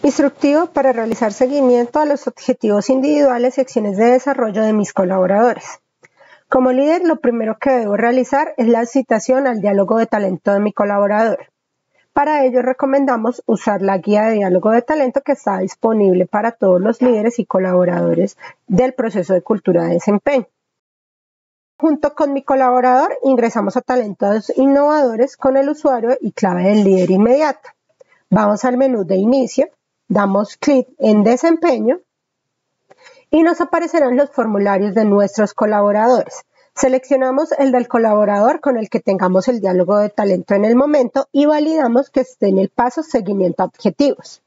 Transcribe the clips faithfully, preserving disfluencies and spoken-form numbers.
Instructivo para realizar seguimiento a los objetivos individuales y acciones de desarrollo de mis colaboradores. Como líder, lo primero que debo realizar es la citación al diálogo de talento de mi colaborador. Para ello recomendamos usar la guía de diálogo de talento que está disponible para todos los líderes y colaboradores del proceso de cultura de desempeño. Junto con mi colaborador ingresamos a talentos innovadores con el usuario y clave del líder inmediato. Vamos al menú de inicio, damos clic en desempeño y nos aparecerán los formularios de nuestros colaboradores. Seleccionamos el del colaborador con el que tengamos el diálogo de talento en el momento y validamos que esté en el paso seguimiento a objetivos.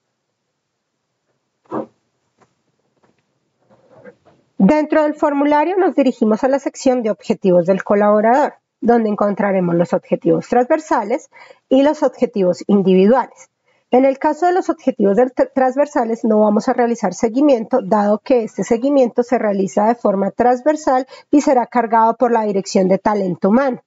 Dentro del formulario nos dirigimos a la sección de objetivos del colaborador, donde encontraremos los objetivos transversales y los objetivos individuales. En el caso de los objetivos transversales no vamos a realizar seguimiento, dado que este seguimiento se realiza de forma transversal y será cargado por la Dirección de Talento Humano.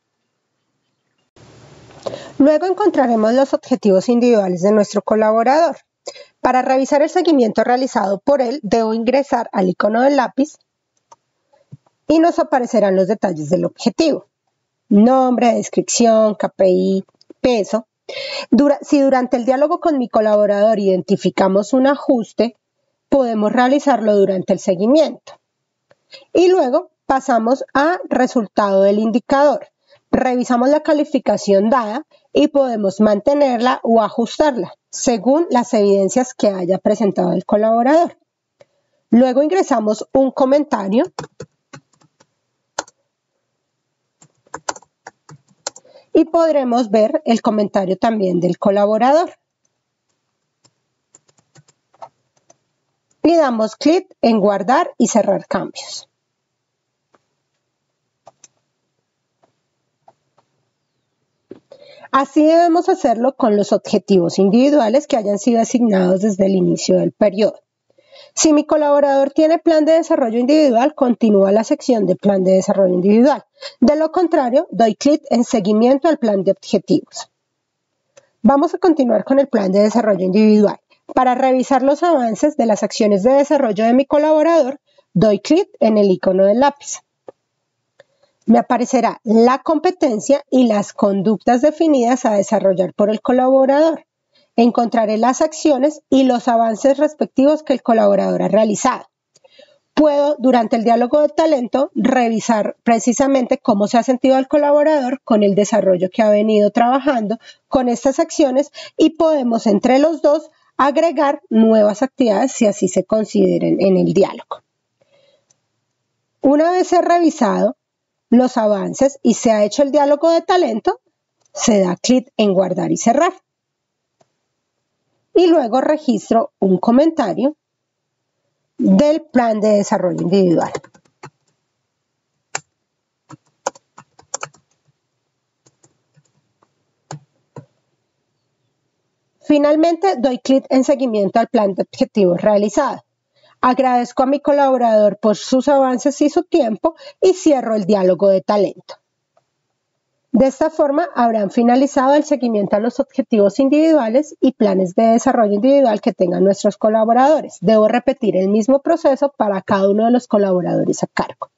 Luego encontraremos los objetivos individuales de nuestro colaborador. Para revisar el seguimiento realizado por él, debo ingresar al icono del lápiz y nos aparecerán los detalles del objetivo. Nombre, descripción, K P I, peso. Dura, si durante el diálogo con mi colaborador identificamos un ajuste, podemos realizarlo durante el seguimiento. Y luego pasamos a resultado del indicador. Revisamos la calificación dada y podemos mantenerla o ajustarla según las evidencias que haya presentado el colaborador. Luego ingresamos un comentario y podremos ver el comentario también del colaborador. Y damos clic en guardar y cerrar cambios. Así debemos hacerlo con los objetivos individuales que hayan sido asignados desde el inicio del periodo. Si mi colaborador tiene plan de desarrollo individual, continúa la sección de plan de desarrollo individual. De lo contrario, doy clic en seguimiento al plan de objetivos. Vamos a continuar con el plan de desarrollo individual. Para revisar los avances de las acciones de desarrollo de mi colaborador, doy clic en el icono del lápiz. Me aparecerá la competencia y las conductas definidas a desarrollar por el colaborador. Encontraré las acciones y los avances respectivos que el colaborador ha realizado. Puedo, durante el diálogo de talento, revisar precisamente cómo se ha sentido el colaborador con el desarrollo que ha venido trabajando con estas acciones y podemos entre los dos agregar nuevas actividades si así se consideren en el diálogo. Una vez he revisado los avances y se ha hecho el diálogo de talento, se da clic en guardar y cerrar. Y luego registro un comentario del plan de desarrollo individual. Finalmente, doy clic en seguimiento al plan de objetivos realizado. Agradezco a mi colaborador por sus avances y su tiempo y cierro el diálogo de talento. De esta forma habrán finalizado el seguimiento a los objetivos individuales y planes de desarrollo individual que tengan nuestros colaboradores. Debo repetir el mismo proceso para cada uno de los colaboradores a cargo.